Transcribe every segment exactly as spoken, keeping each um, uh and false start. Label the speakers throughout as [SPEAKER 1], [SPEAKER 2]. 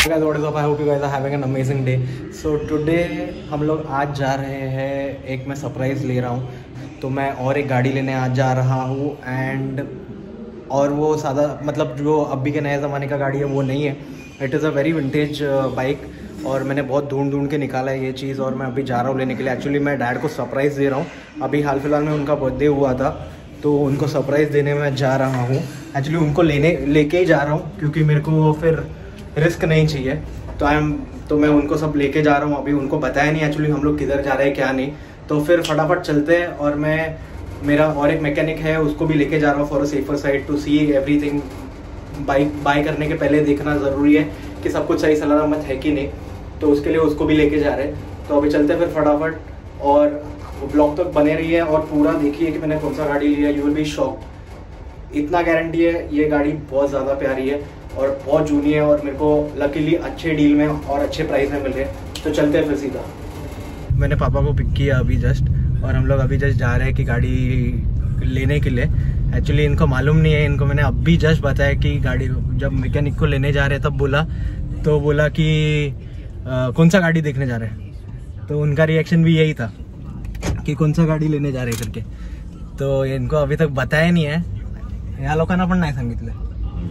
[SPEAKER 1] guys, what is up? I hope you guys are having an amazing day. So today हम लोग आज जा रहे हैं, एक मैं सरप्राइज़ ले रहा हूँ, तो मैं और एक गाड़ी लेने आज जा रहा हूँ एंड और वो सादा मतलब जो अभी के नए ज़माने का गाड़ी है वो नहीं है. It is a very vintage bike और मैंने बहुत ढूंढ ढूंढ के निकाला है ये चीज़ और मैं अभी जा रहा हूँ लेने के लिए. एक्चुअली मैं डैड को सरप्राइज़ दे रहा हूँ. अभी हाल फिलहाल में उनका बर्थडे हुआ था तो उनको सरप्राइज़ देने में जा रहा हूँ. एक्चुअली उनको लेने लेके ही जा रहा हूँ क्योंकि मेरे को फिर रिस्क नहीं चाहिए. तो आई एम तो मैं उनको सब लेके जा रहा हूँ. अभी उनको बताया नहीं एक्चुअली हम लोग किधर जा रहे हैं क्या नहीं. तो फिर फटाफट चलते हैं और मैं मेरा और एक मैकेनिक है उसको भी लेके जा रहा हूँ for a safer side to see everything. Bike buy करने के पहले देखना ज़रूरी है कि सब कुछ सही सलामत है कि नहीं. तो उसके लिए उसको भी लेके जा रहे हैं. तो अभी चलते हैं फिर फटाफट और ब्लॉग तक बने रही है और पूरा देखिए कि मैंने कौन सा गाड़ी लिया. You will be shocked. इतना गारंटी है ये गाड़ी बहुत ज़्यादा प्यारी है और बहुत जूनी है और मेरे को लकीली अच्छे डील में और अच्छे प्राइस में मिल रहे हैं. तो चलते हैं फिर सीधा. मैंने पापा को पिक किया अभी जस्ट और हम लोग अभी जस्ट जा रहे हैं कि गाड़ी लेने के लिए. एक्चुअली इनको मालूम नहीं है. इनको मैंने अभी जस्ट बताया कि गाड़ी जब मैकेनिक को लेने जा रहे हैं तब बोला तो बोला कि आ, कौन सा गाड़ी देखने जा रहे हैं. तो उनका रिएक्शन भी यही था कि कौन सा गाड़ी लेने जा रहे हैं करके. तो इनको अभी तक बताया नहीं है. या लोकांना पण नाही सांगितलं.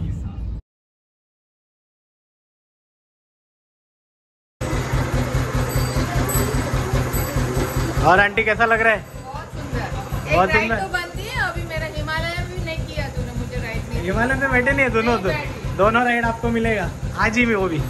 [SPEAKER 1] और आंटी कैसा लग रहा है? बहुत सुंदर.
[SPEAKER 2] तो बनती है. अभी मेरा हिमालय भी नहीं किया तूने. मुझे राइड नहीं.
[SPEAKER 1] हिमालय में बैठे नहीं है दोनों. दो, दोनों राइड आपको मिलेगा आज ही में. वो भी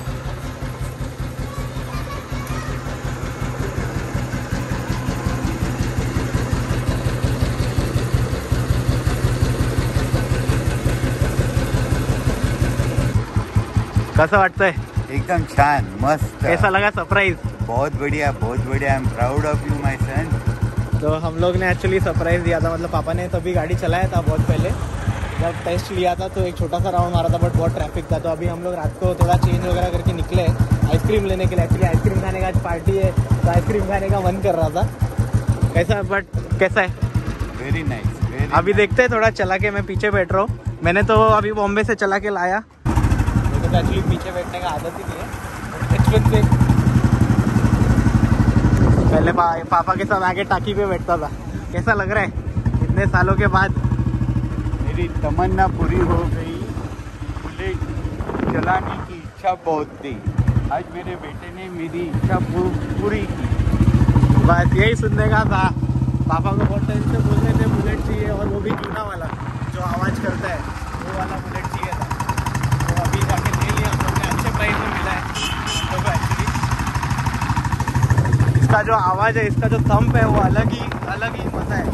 [SPEAKER 1] कसं वाटतंय?
[SPEAKER 3] एकदम छान मस्त.
[SPEAKER 1] कैसा लगा सरप्राइज?
[SPEAKER 3] बहुत बढ़िया बहुत बढ़िया. I am proud of you my son.
[SPEAKER 1] तो हम लोग ने एक्चुअली सरप्राइज दिया था. मतलब पापा ने तभी गाड़ी चलाया था बहुत पहले जब टेस्ट लिया था तो एक छोटा सा राउंड मारा था बट बहुत ट्रैफिक था. तो अभी हम लोग रात को थोड़ा चेंज वगैरह करके निकले आइसक्रीम लेने के लिए. एक्चुअली आइसक्रीम खाने का आज पार्टी है तो आइसक्रीम खाने का मन कर रहा था. कैसा बट कैसा है?
[SPEAKER 3] Very nice.
[SPEAKER 1] अभी देखते हैं. थोड़ा चला के मैं पीछे बैठ रहा हूँ. मैंने तो अभी बॉम्बे से चला के लाया. तो एक्चुअली पीछे बैठने का आदत ही नहीं है. एक्सपेंसिव. पहले पा, पापा के साथ आगे टाकी पे बैठता था. कैसा लग रहा है इतने सालों के बाद?
[SPEAKER 3] मेरी तमन्ना पूरी हो गई. बुलेट चलाने की इच्छा बहुत थी. आज मेरे बेटे ने मेरी इच्छा पूरी की.
[SPEAKER 1] बस यही सुनने का था. पापा को बहुत टाइम से बोल रहे थे बुलेट चाहिए और वो भी चूना वाला जो आवाज़ करता है वो वाला बुलेट चाहिए था. तो अभी जाके ले लिया हम लोग ने. अच्छे प्राइस में मिला है हम लोग को. एक्चुअली इसका जो आवाज़ है इसका जो थंप है वो अलग ही अलग ही मज़ा है.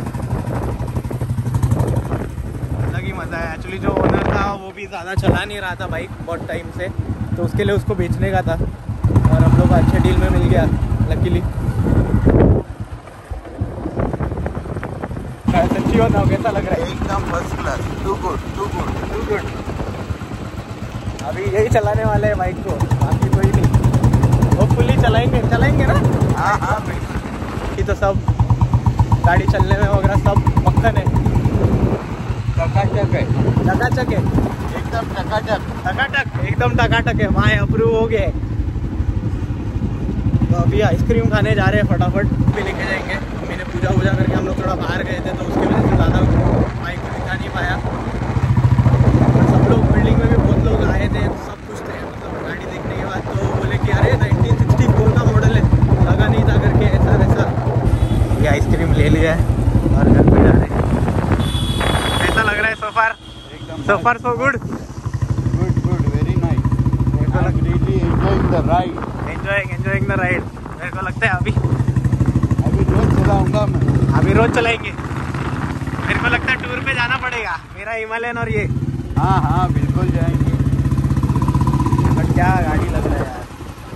[SPEAKER 1] अलग ही मज़ा है. एक्चुअली जो ओनर था वो भी ज़्यादा चला नहीं रहा था बाइक बहुत टाइम से तो उसके लिए उसको बेचने का था और हम लोग को अच्छे डील में मिल गया लकीली. सच्ची होता हो कैसा लग रहा है?
[SPEAKER 3] एकदम first class. Too good too good too good.
[SPEAKER 1] अभी यही चलाने वाले हैं बाइक को. बाकी कोई नहीं. वो फुली चलाएंगे चलाएंगे ना.
[SPEAKER 3] हाँ हाँ बिल्कुल.
[SPEAKER 1] कि तो सब गाड़ी चलने में वगैरह सब मक्खन है.
[SPEAKER 3] टकाटक है.
[SPEAKER 1] टकाटक है.
[SPEAKER 3] एकदम टकाटक.
[SPEAKER 1] टकाटक एकदम टकाटक है. वहाँ अप्रूव हो गए. तो अभी आइसक्रीम खाने जा रहे हैं फटाफट. भी लेके जाएंगे. मैंने पूजा वूजा करके हम लोग थोड़ा बाहर गए थे तो उसकी वजह से ज़्यादा बाइक को दिखा नहीं पाया. सब लोग बिल्डिंग में भी बहुत लोग आए थे. सब कुछ थे मतलब गाड़ी देखने के बाद तो बोले कि अरे नाइनटीन सिक्सटी फोर का मॉडल है लगा नहीं था करके ऐसा वैसा. ये आइसक्रीम ले लिया है और घर पे जा रहे हैं. कैसा लग रहा है सो फार?
[SPEAKER 3] एकदम
[SPEAKER 1] so far so good.
[SPEAKER 3] Good good very nice. I am really enjoying the ride.
[SPEAKER 1] Enjoying enjoying the ride. मेरे को लगता है अभी
[SPEAKER 3] अभी रोज चलाऊंगा मैं.
[SPEAKER 1] अभी रोज चलाएंगे. मेरे को लगता है टूर पे जाना पड़ेगा मेरा हिमालयन और ये.
[SPEAKER 3] हाँ हाँ बिल्कुल जाएंगे.
[SPEAKER 1] बट क्या गाड़ी लग रहा है यार.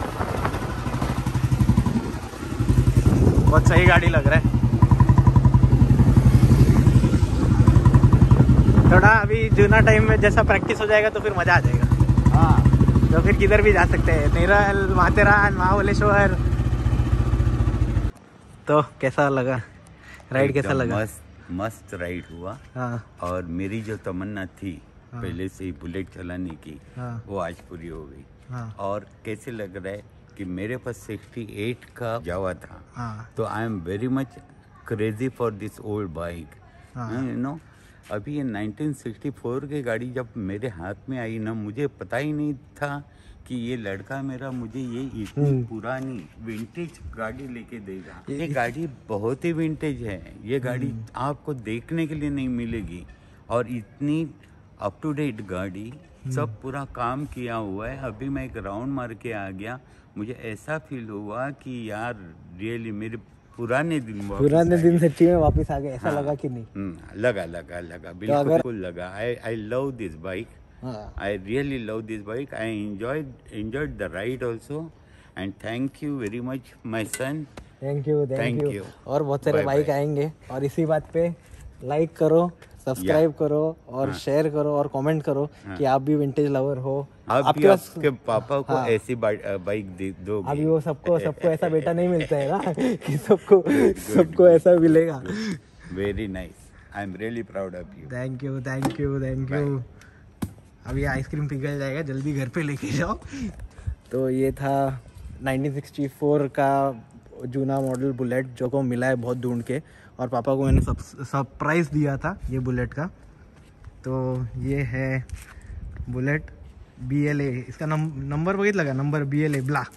[SPEAKER 1] बहुत सही गाड़ी लग रहा है. थोड़ा अभी जूना टाइम में जैसा प्रैक्टिस हो जाएगा तो फिर मजा आ जाएगा.
[SPEAKER 3] हाँ
[SPEAKER 1] तो फिर किधर भी जा सकते हैं. नेरल माथेरान महाबलेश्वर. तो कैसा लगा राइड? कैसा लगा?
[SPEAKER 3] मस्त मस्त राइड हुआ।
[SPEAKER 1] हाँ।
[SPEAKER 3] और मेरी जो तमन्ना थी
[SPEAKER 1] हाँ।
[SPEAKER 3] पहले से ही बुलेट चलाने की,
[SPEAKER 1] हाँ।
[SPEAKER 3] वो आज पूरी हो गई।
[SPEAKER 1] हाँ
[SPEAKER 3] और कैसे लग रहा है कि मेरे पास सिक्सटी एट का जावा था,
[SPEAKER 1] हाँ
[SPEAKER 3] तो I am very much crazy for this old bike,
[SPEAKER 1] हाँ।
[SPEAKER 3] You know. अभी ये नाइनटीन सिक्सटी फोर की गाड़ी जब मेरे हाथ में आई ना, मुझे पता ही नहीं था कि ये लड़का मेरा मुझे ये इतनी पुरानी विंटेज गाड़ी लेके देगा। ये गाड़ी बहुत ही विंटेज है, ये गाड़ी आपको देखने के लिए नहीं मिलेगी, और इतनी अप टू डेट गाड़ी, सब पूरा काम किया हुआ है। अभी मैं एक राउंड मार के आ गया, मुझे ऐसा फील हुआ कि यार रियली मेरे पुराने दिन वापस
[SPEAKER 1] पुराने
[SPEAKER 3] आए।
[SPEAKER 1] दिन सच्ची में वापस आ गए, ऐसा
[SPEAKER 3] हाँ,
[SPEAKER 1] लगा कि नहीं?
[SPEAKER 3] हम्म, लगा लगा लगा
[SPEAKER 1] तो
[SPEAKER 3] बिल्कुल
[SPEAKER 1] अगर-
[SPEAKER 3] बिल्कुल लगा। I I love this bike,
[SPEAKER 1] हाँ
[SPEAKER 3] I really love this bike, I enjoyed enjoyed the ride also, and thank you very much my son.
[SPEAKER 1] Thank you
[SPEAKER 3] Thank
[SPEAKER 1] thank you.
[SPEAKER 3] you.
[SPEAKER 1] और बहुत सारे
[SPEAKER 3] Bye
[SPEAKER 1] बाइक
[SPEAKER 3] bye.
[SPEAKER 1] आएंगे, और इसी बात पे like करो, सब्सक्राइब करो और
[SPEAKER 3] हाँ.
[SPEAKER 1] शेयर करो और कमेंट करो
[SPEAKER 3] हाँ.
[SPEAKER 1] कि आप भी विंटेज लवर हो।
[SPEAKER 3] आप
[SPEAKER 1] आपके
[SPEAKER 3] भी
[SPEAKER 1] पास-
[SPEAKER 3] आपके पापा को
[SPEAKER 1] हाँ।
[SPEAKER 3] ऐसी बाइक बाइक दे दोगे।
[SPEAKER 1] अभी वो सबको सबको ऐसा बेटा नहीं मिलता है ना कि सबको सबको ऐसा मिलेगा।
[SPEAKER 3] Very nice, I am really proud of you.
[SPEAKER 1] Thank you thank you thank you. अभी आइसक्रीम पिघल जाएगा, जल्दी घर पे लेके जाओ। तो ये था नाइनटीन सिक्सटी फोर का जूना मॉडल बुलेट, जो को मिला है बहुत ढूंढ के, और पापा को मैंने सब सरप्राइज दिया था ये बुलेट का। तो ये है बुलेट बी एल ए, इसका नम, नंबर वही लगा, number B L A black,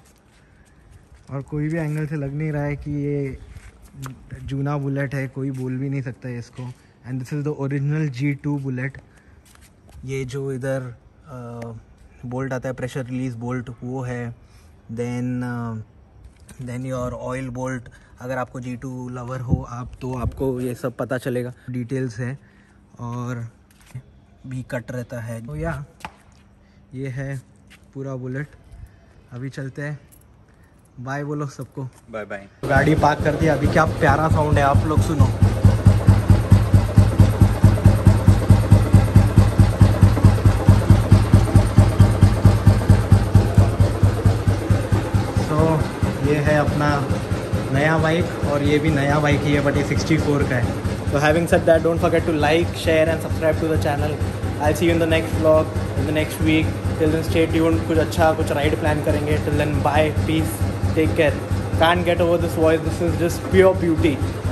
[SPEAKER 1] और कोई भी एंगल से लग नहीं रहा है कि ये जूना बुलेट है, कोई बोल भी नहीं सकता है इसको। And this is the original G two bullet. ये जो इधर बोल्ट आता है, प्रेशर रिलीज बोल्ट, वो है। Then then your oil bolt, अगर आपको जी टू लवर हो आप, तो आपको ये सब पता चलेगा, डिटेल्स है। और भी कट रहता है। तो या ये है पूरा बुलेट। अभी चलते हैं, बाय बोलो सबको।
[SPEAKER 3] Bye bye.
[SPEAKER 1] गाड़ी पार्क कर दी, अभी क्या प्यारा साउंड है, आप लोग सुनो। तो ये है अपना नया बाइक, और ये भी नया बाइक ही है, बट ये सिक्सटी फोर का है। So having said that, don't forget to like, share and subscribe to the channel. I'll see you in the next vlog, in the next week. Till then stay tuned, कुछ अच्छा कुछ ride plan करेंगे. Till then bye, peace, take care. Can't get over this voice, this is just pure beauty.